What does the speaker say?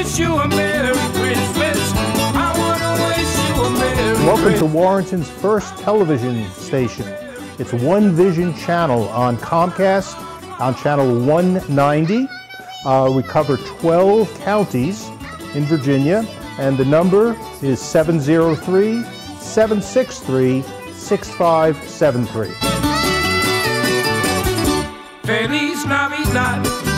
wish you a Merry Christmas. I wanna wish you a Merry Welcome to Warrenton's first television station. It's One Vision channel on Comcast, on channel 190. We cover 12 counties in Virginia, and the number is 703-763-6573. Feliz Navidad.